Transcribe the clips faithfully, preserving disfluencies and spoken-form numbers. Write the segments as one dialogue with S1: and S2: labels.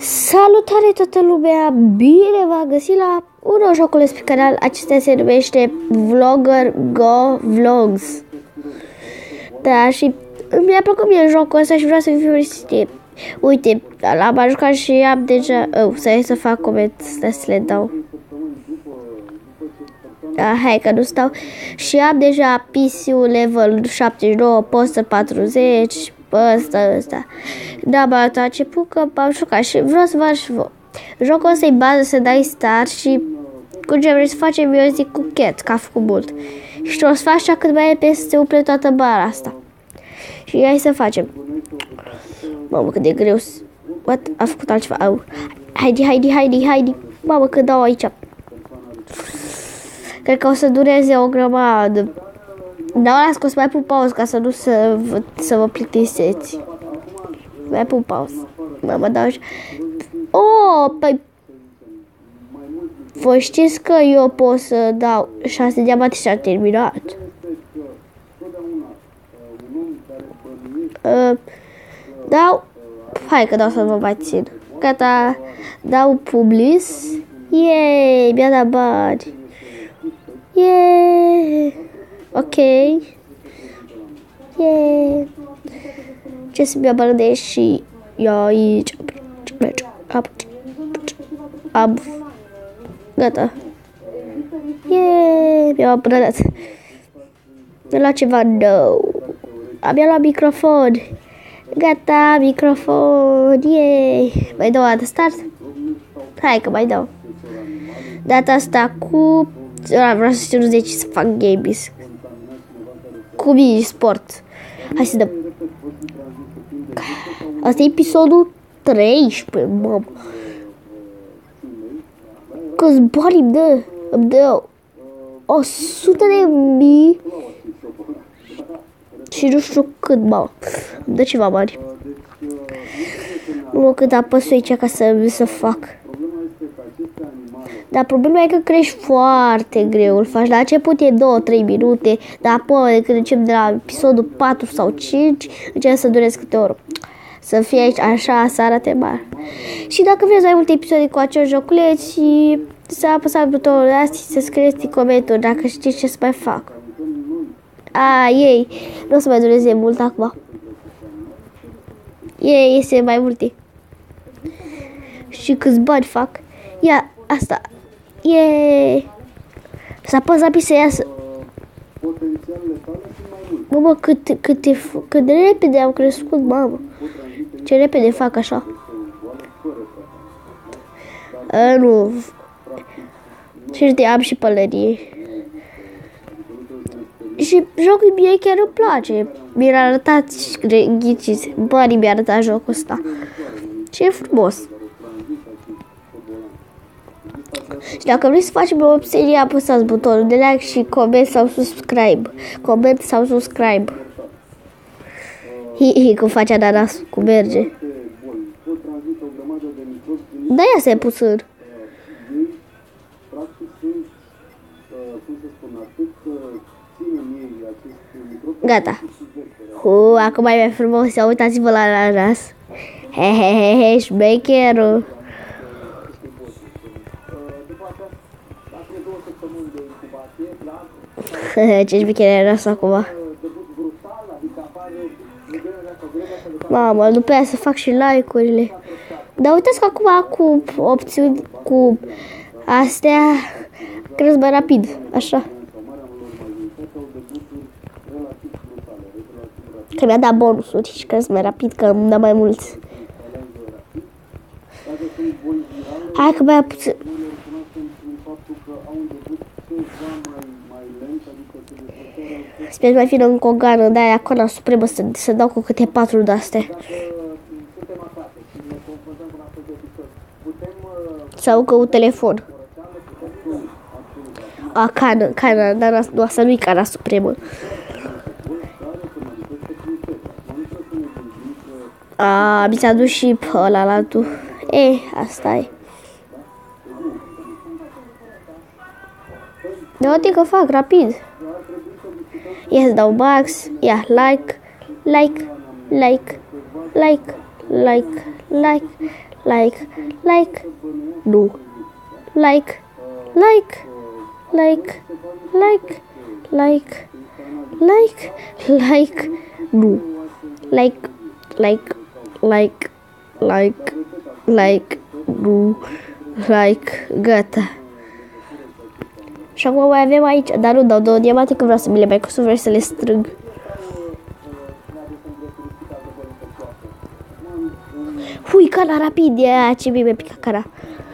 S1: Salutare toată lumea, bine v-am găsit la un nou joculeț pe canal. Acesta se numește Vlogger Go Vlogs. Da, și mi-a plăcut mie jocul ăsta și vreau să fiu fericit. Uite, l-am jucat și am deja... Oh, să să fac coment, stai să le dau. Da, hai că nu stau. Și am deja P C-ul level șaptezeci și nouă, postă patruzeci, ăsta, ăsta. Da, m-a început că m-am jucat și vreau să vă arăt și vă. Jocul ăsta e bază să dai start și cu ce vrei să facem, eu zic cu cat, că a făcut mult. Și o să faci așa cât mai repede să se umple toată bara asta. Și hai să facem. Mamă, cât de greu. What? A făcut altceva. Au. Haide, haide, haide, haide. Mamă, cât dau aici. Cred că o să dureze o grămadă. Dar las că o să mai pun pauză ca să nu să, să vă plictiseți. Mai pun pauză. Mamă, dau așa. Oh, păi... Voi știți că eu pot să dau șase diamante și am terminat. Uh, dau... Hai că dau să mă mai țin. Gata. Dau publis. Yeee, mi-a dat bani. Yeee. Ok. Yeee. Ce să-mi ia bani de și eu aici. Am. Am. Gata. Yeee. Mi-am apărat. Mi-a luat ceva nou. Am luat microfon. Gata, microfon. Yeee. Mai dau o dată start? Hai că mai dau. Data asta cu... Vreau să știu zece să fac games. Cu mini sport. Hai să dăm. Asta e episodul treisprezece, mamă. Câți bani îmi dă? Îmi dă o sută de mii. Și nu știu cât, mamă. Îmi dă ceva bani. Nu cât apăs aici ca să, să fac. Dar problema e că crești foarte greu, îl faci. La început e două trei minute, dar apoi când încep de la episodul patru sau cinci, începe să durezi câte oră. Să fie aici așa, să arate mare. Și dacă vreți mai multe episoade cu acel joculeț, și să apăsați butonul ăsta și să scrieți în comentarii dacă știți ce să mai fac. A, ei, nu o să mai dureze mult acum. Ei, iese mai multe. Și câți bani fac. Ia, asta. Yeee! Să apăs rapid să iasă. Mamă, cât, cât, de, cât de repede am crescut, mamă. Ce repede fac așa. A, nu. Și uite, am și pălărie. Și jocul mie chiar îmi place. Mi-a arătat, ghiciți, banii mi-a arătat jocul ăsta. Ce frumos. Și dacă vreți să facem o serie, apăsați butonul de like și coment sau subscribe. Coment sau subscribe. Hi-hi, cum face ananas, cum merge. Da, ia să-i puțin. Gata. Hu, acum e mai frumos, ia uitați-vă la ananas. Hehehe, șmecherul. Ce șmecher era asta acum. Mamă, după aia să fac și like-urile. Dar uitați că acum cu opțiuni, cu astea, cresc mai rapid, așa. Că mi-a dat bonusuri și cresc mai rapid, că îmi dă mai mulți. Hai că mai puțin. Sper să mai fie încă o gană de aia Cona Supremă să, să dau cu câte patru de-astea. Sau că un telefon. A, cană, cană, dar nu, asta nu-i Cana Supremă. A, mi s-a dus și pe ăla la tu. E, asta e. Da, uite că fac rapid. Ia să dau box, ia like, like, like, like, like, like, like, like, nu, like, like, like, like, like, like, like, nu, like, like, like, like, like, nu, like, gata. Și acum mai avem aici, dar nu dau două diamante că vreau să mi le mai costum, vreau să le strâng. Hui, cana rapid, e aia ce mi-a picat cana.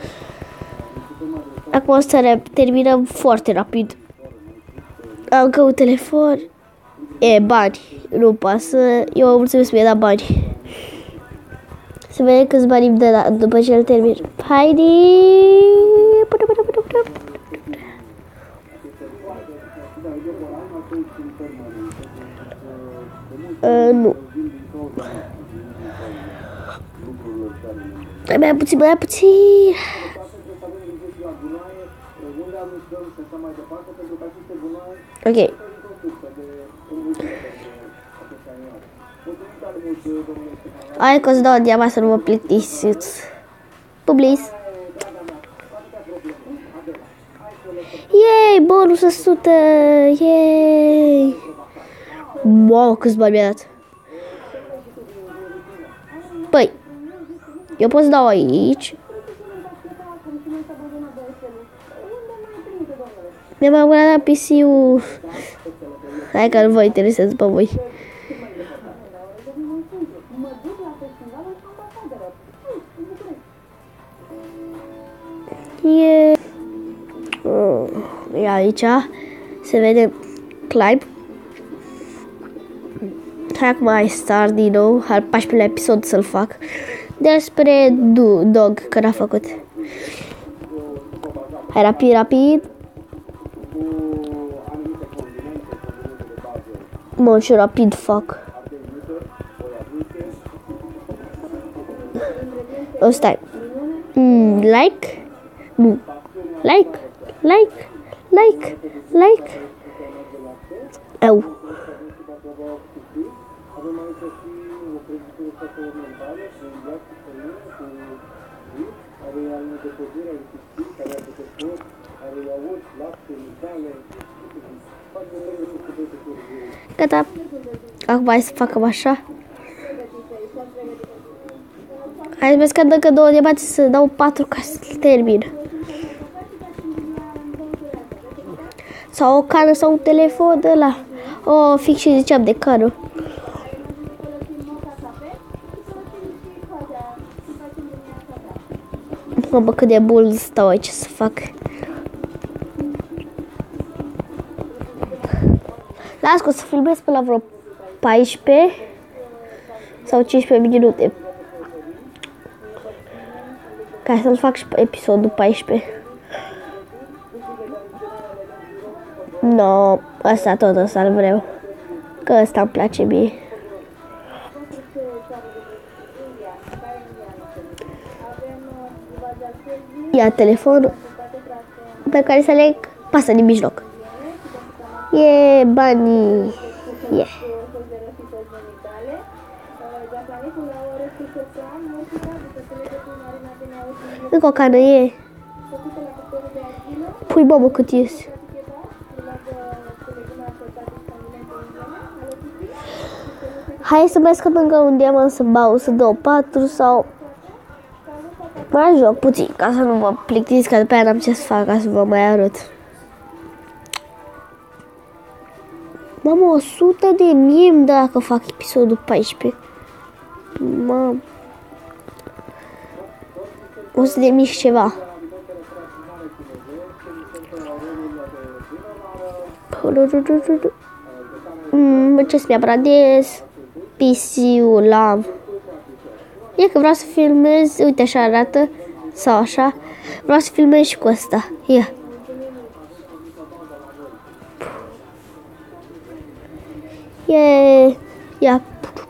S1: Acum o să terminăm foarte rapid. Am încă un telefon. E, bani. Nu pasă. Eu am mulțumesc să mi-a dat bani. Să vedem câți bani îmi dă după ce îl termin. Haide! Uh, nu. Mai puțin, mai puțin. Ok. Hai că îți dau diama să nu mă plictisiți. Publis. Yay, bonus o sută. Yay. Wow, câți bani mi-a dat. Păi, eu pot să dau aici. Mi-am abonat la P C-ul. Hai că nu vă interesează pe voi. E e aici. Se vede climb. Hai acum mai start din nou. Al paisprezecelea episod să-l fac. Despre dog, că n-a făcut. Hai rapid, rapid. Mă, ce rapid fac. O, stai. Mm, like? Nu. Like, like, like, like. Au. Gata. Acum hai să facem așa. Hai să vezi că încă două diamante să dau patru ca să termin. Sau o cană sau un telefon de ăla. O, fix și ziceam de cană. Mamă, cât de bun stau aici să fac. Las că o să filmez până la vreo paisprezece sau cincisprezece minute. Ca să-l fac și pe episodul paisprezece. No, ăsta tot ăsta-l vreau. Că ăsta îmi place mie. Ia telefonul pe care să leg pasă din mijloc. E banii. E. Încă o cană e. Pui mamă cât ies. Hai să mai scot încă un diamant să bau, să dau patru sau... Mai joc puțin, ca să nu mă plictisiți, că după aia n-am ce să fac, ca să vă mai arăt. Mamă, o sută de mii îmi dă dacă fac episodul paisprezece. Mamă. o sută de mii și ceva. Mm, ce să mi abradez? P C-ul l-am. E că vreau să filmez, uite așa arată, sau așa. Vreau să filmez și cu ăsta. Ia. E, ia.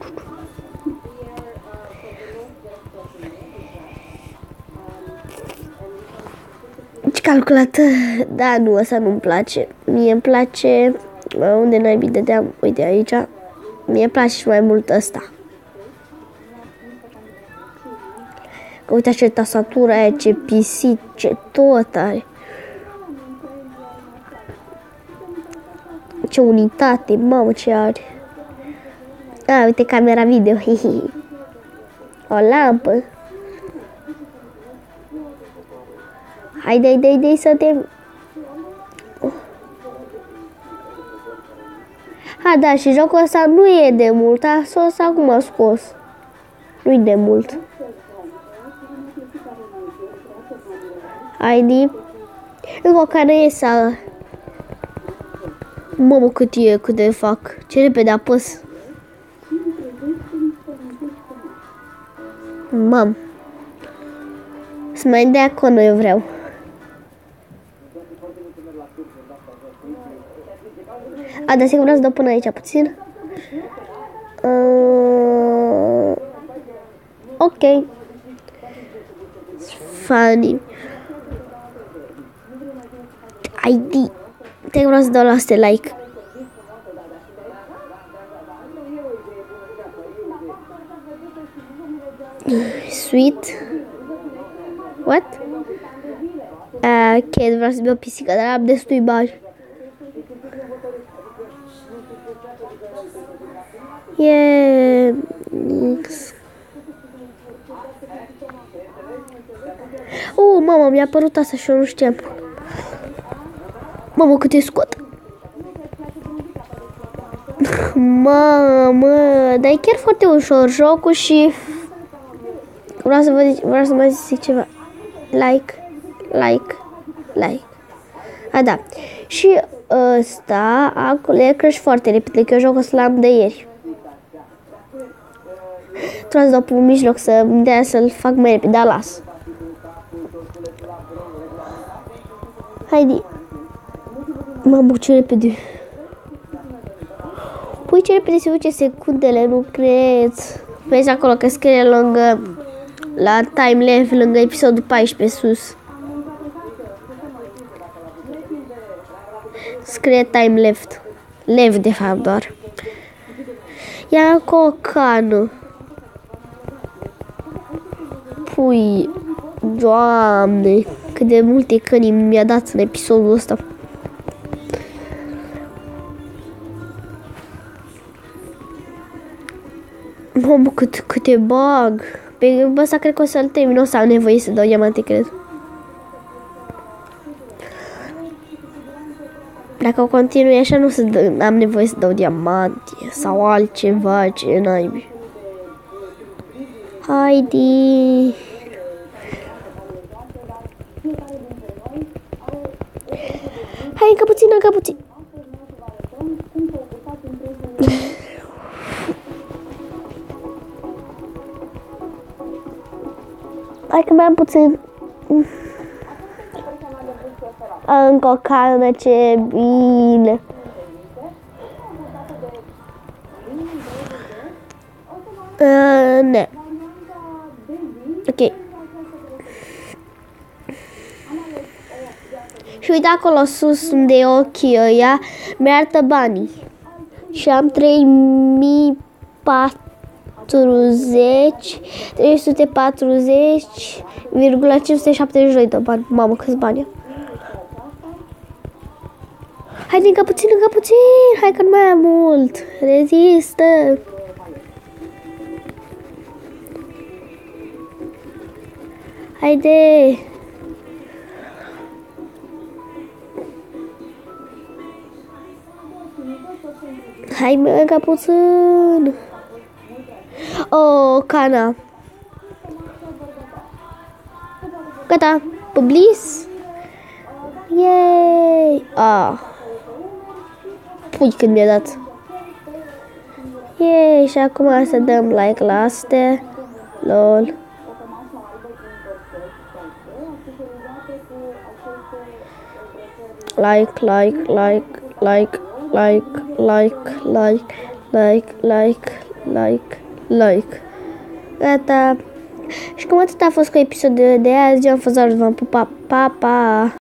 S1: Ce calculator? Da, nu, ăsta nu-mi place. Mie îmi place, unde n-ai bine dădeam, uite aici. Mie îmi place și mai mult ăsta. Uite ce tastatură aia, ce P C, ce tot are. Ce unitate, mamă, ce are. A, uite camera video, hihi. O lampă. Haide, haide, haide să te... Ha, da, și jocul ăsta nu e de mult, a sos acum a scos. Nu-i de mult. Haide. Încă care e să... Mamă, cât e, cât de fac. Ce repede apăs. Mam. Să mai de acolo eu vreau. A, dar sigur vreau să dau până aici puțin. Uh, ok. Funny. I D. Te vreau să dau la astea like. Sweet. What? Uh, ok, vreau să beau pisică, dar am destui bani. E... X. Uh, mama, mi-a apărut asta și eu nu știam. Mamă, cât e scot. Mamă, dar e chiar foarte ușor jocul și... Vreau să, vă, vreau să mai zic ceva. Like, like, like. A, da. Și ăsta, acolo, e crește foarte repede, că eu joc ăsta l-am de ieri. Trebuie să dau pe mijloc să-mi dea să-l fac mai repede, dar las. Haide. Mamă, ce repede. Păi ce repede se duce secundele, nu cred. Vezi acolo că scrie lângă, la time-lapse, lângă episodul paisprezece sus. Scrie time-left. Left, de fapt, doar. Ia cocană. Pui, Doamne, cât de multe căni mi-a dat în episodul ăsta. Mamă, cât, câte bag. Pe ăsta cred că o să-l termin, o să am nevoie să dau diamante, cred. Dacă o continui așa, nu o să dă, am nevoie să dau diamante sau altceva, ce naibii. Haide. Hai, încă puțin, încă puțin. Hai că mai am puțin. Încă o carne, ce bine. Uh, ne. Ok. Și uite acolo sus unde e ochii ăia, mi-arată banii. Și am trei mii patruzeci, trei sute patruzeci virgulă cinci sute șaptezeci și doi de bani. Mamă, câți bani. Haide, încă puțin, încă puțin. Hai că nu mai am mult. Rezistă. Haide. Hai, mă, încă puțin. Oh, cana. Gata. Publis. Yay. Ah. Pui când mi-a dat. Yay. Și acum să dăm like la astea. Lol. Like, like, like, like, like, like, like, like, like, like, like. Gata. Și cam atât a fost cu episodul de azi. Eu am fost Zaru, v-am pupat. Pa, pa!